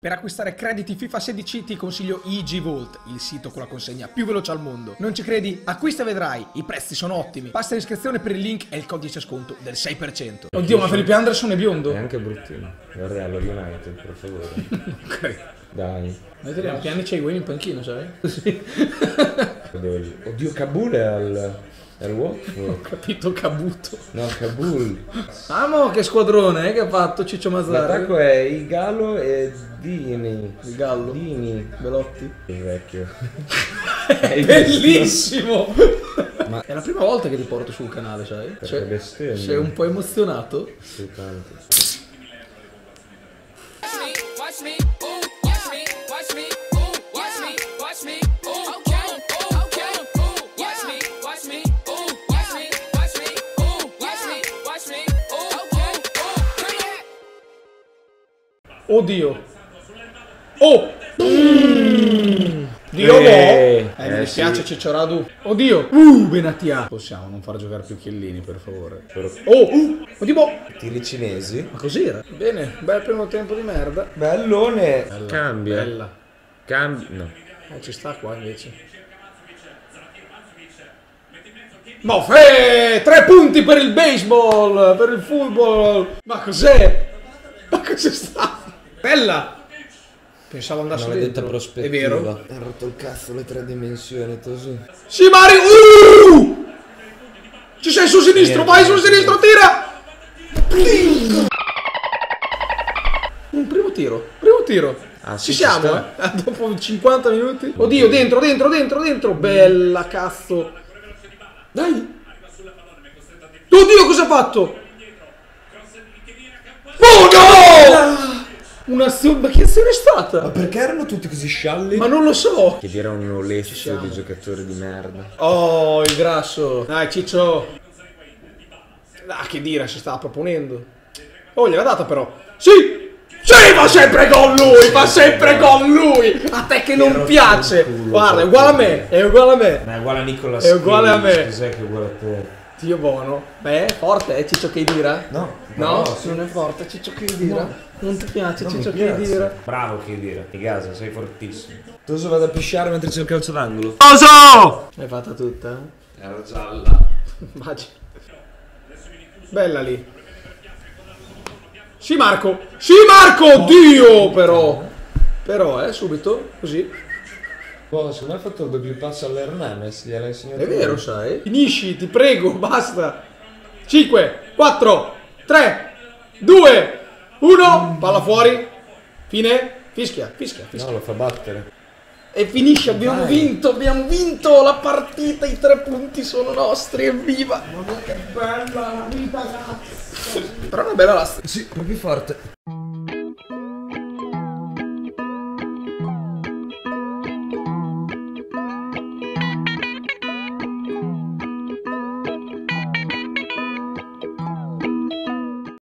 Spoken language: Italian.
Per acquistare crediti FIFA 16 ti consiglio EG-Vault, il sito con la consegna più veloce al mondo. Non ci credi? Acquista e vedrai, i prezzi sono ottimi. Basta l'iscrizione per il link e il codice sconto del 6%. Oddio, ma Felipe Anderson è biondo? È anche bruttino. Guarda allo United, per favore. Ok. Dai. Noi teniamo piani c'è Higuain in panchina, sai? Sì. Oddio, Kabul è al Watford. Ho capito, Cabuto. No, Kabul. Amo, che squadrone che ha fatto Ciccio Mazzarri. L'attacco è Igalo e Dini. Il Gallo. Dini. Belotti. Il vecchio. È bellissimo! Ma è la prima volta che ti porto sul canale, sai? Perché bestemmia. Sei un po' emozionato? Sì, tanto. Oddio. Oh! Dio mi dispiace sì. Ciccioradu. Oddio. Benatia. Possiamo non far giocare più Chiellini, per favore. Oddio. Tiri cinesi. Ma cos'era? Bene, bel primo tempo di merda. Bellone. Bella. Cambia. Bella. No. Ci sta qua invece. Moffè! 3 punti per il baseball, per il football. Ma cos'è? Ma cos'è stato? Bella! Pensavo andasse maledetta dentro. prospettiva. È vero? Ha rotto il cazzo le 3 dimensioni, così. Sì, Mario! Ci sei sul sinistro, vai sul sinistro, tira! Un primo tiro. Ah, ci sì, siamo, dopo 50 minuti. Oddio, dentro. Bella, cazzo. Dai. Oddio, cosa ha fatto? Oh no! Ma che azione è stata? Ma perché erano tutti così scialli? Ma non lo so. Che dire un olezzo di giocatori di merda. Oh, il grasso. Dai, Ciccio. Ah, che dire, si stava proponendo. Oh, gliel'ha data però. Sì, fa sempre con lui, A te che non piace. Guarda, è uguale a me. Ma è uguale a Nicola. È uguale a me. Cos'è che è uguale a te? Dio buono. Beh, forte, Ciccio Cheidira? No. Non è forte, Ciccio Cheidira? No. Non ti piace, Ciccio Cheidira? Bravo Cheidira. Di casa, sei fortissimo. Toso vado a pisciare mentre c'è il calcio d'angolo. Oso! L'hai fatta tutta? Era gialla. Immagino. Bella lì. Sì Marco, Dio però subito, così. Secondo me ha fatto il doppio passo all'Hernanes, gliel'ha insegnato. È vero, sai? Finisci, ti prego, basta. 5, 4, 3, 2, 1, palla fuori. Fine, fischia. No, lo fa battere. E finisce, abbiamo vinto la partita, i 3 punti sono nostri, evviva! Ma che bella la vita, cazzo! Però è una bella lastra. Sì, proprio forte.